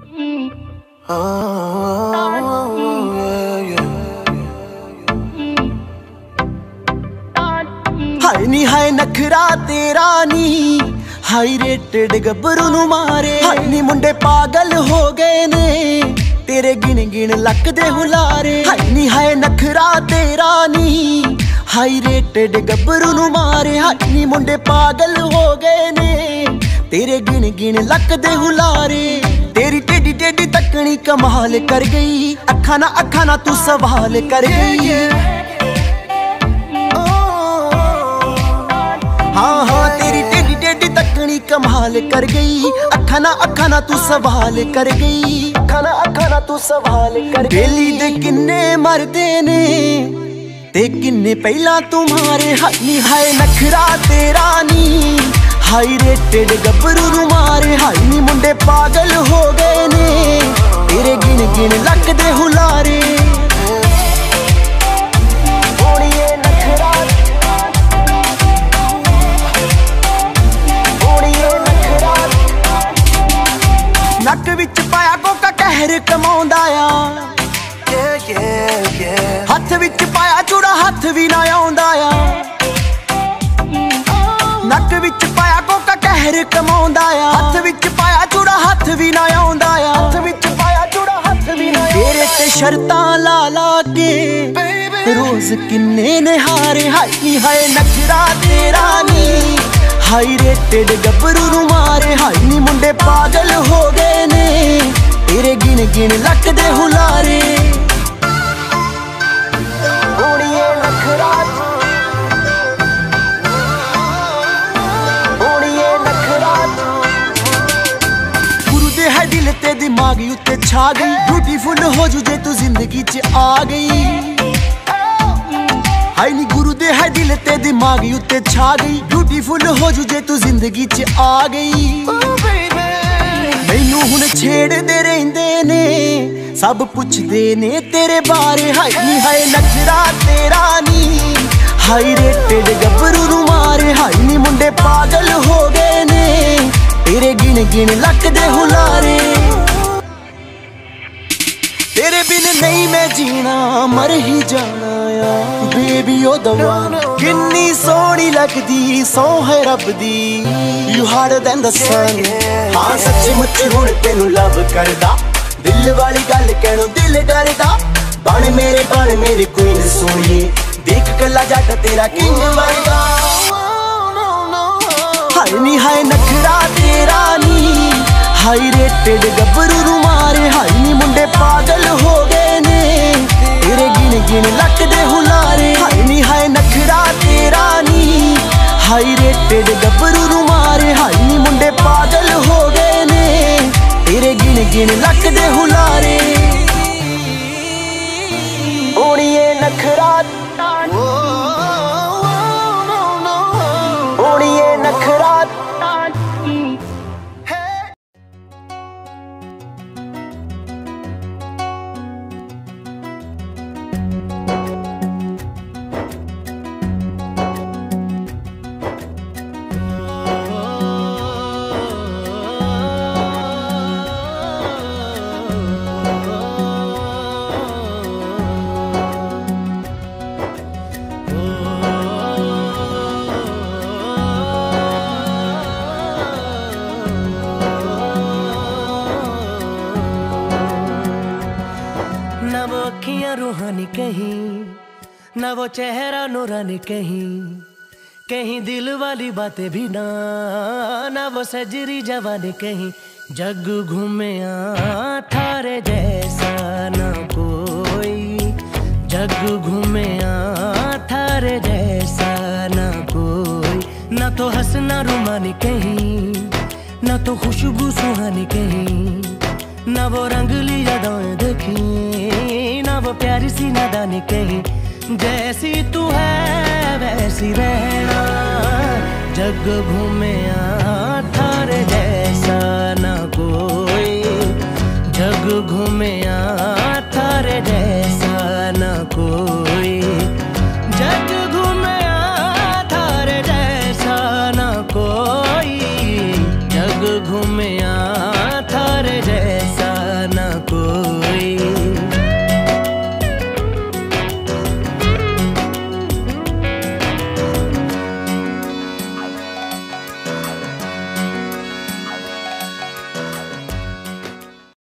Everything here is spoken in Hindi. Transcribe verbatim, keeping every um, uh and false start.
हाय नी हाय नखरा तेरा नी हाई रेटेड गब्बरू नू मारे। हाय नी मुंडे पागल हो गए ने तेरे गिन गिन लक दे हुलारे। हाय नी हाय नखरा तेरा नी हाई रेटेड गब्बरू नू मारे। हाय नी मुंडे पागल हो गए ने तेरे गिन गिन लक दे हुलारे। तेरी टेडी टेडी तकनी कमाल कर गई, अखा ना अखा ना तू सवाल कर गई। हाँ हाँ तेरी टेडी टेडी तकनी कमाल कर गई, अखा ना अखा ना तू सवाल कर गई। अखा ना अखा ना तू सवाल कर गई। बेली दे किन्ने मरदे ने ते किन्ने पहला तुम्हारे। हाय नी हाय नखरा तेरा नी हाई रेटेड गब्बरू नू मारे। हाय नी मुंडे पागल हो गए ने तेरे गिन गिन लक दे हुलारे। नक विच पाया कोका कहर कमाउंदा आ, हथ विच पाया चूड़ा हथ भी ना आउंदा आ। नक विच पाया कोका कहर कमाउंदा आ, हथ विच पाया चूड़ा हथ भी ना आउंदा आ। हथ विच पाया चूड़ा हथ भी ना तेरे ते शर्तां ला ला के रोज किन्ने ने हारे। हाय नी हाय नखरा तेरा नी हाई रेटेड गब्बरू नू मारे। हाय नी मुंडे पागल हो गए ने तेरे गिन गिन लक दे हुलारे। ओड़िए नखरा ओड़िए नखरा गुरु दे है दिल ते दिमाग उत्ते छा गई। ब्यूटीफुल हो जू जे तू जिंदगी च आ गई। हाय नी गुरु दे है दिल ते दिमाग उत्ते छा गई। ब्यूटीफुल हो जू जे तू जिंदगी च आ गई। मैनू हुण छेड़दे रहिंदे ने सब पुछदे ने तेरे बारे। हाय नी हाय नखरा तेरा नी हाई रेटेड गब्बरू नू मारे। हाय नी मुंडे पागल हो गए ने तेरे गिन गिन लक दे हुलारे। तेरे बिन नहीं मैं जीना मर ही जाना आ बेबी ओ दवा। किन्नी सोहनी लगदी सौ है रब दी you harder than the sun. हाँ सच्ची मुच्ची हुण तेनू लव करदा दिल वाली गल कहणों दिल डरदा। बन मेरे बन मेरी क्वीन सोहणिए देख कला जट तेरा किंग वर्गा। हाय नी हाय नखरा तेरा नी हाई रेटेड गब्बरू नू मारे। हाय नी मुंडे पागल हो गए ने तेरे गिन गिन लक दे हुलारे। हाय नी हाय नखरा तेरा नी हाई रेटेड गब्बरू नू मारे। हाय नी मुंडे पागल हो गए ने तेरे गिन गिन लक दे हुलारे। ओड़िए नखरा ओड़िए नखरा रूहानी कहीं ना वो चेहरा नूरानी कहीं। कहीं दिल वाली बातें भी ना ना वो सजरी जवानी कहीं। जग घूमे आ थारे जैसा ना कोई। जग घूमे आ थारे जैसा ना कोई। ना तो हंसना रुमानी कहीं ना तो खुशबू सुहानी कहीं। ना वो रंगली यादें देखी ना वो प्यारी सी नादानी कहीं। जैसी तू है वैसी रहना जग घूमे आ थारे जैसा ना कोई। जग घूमे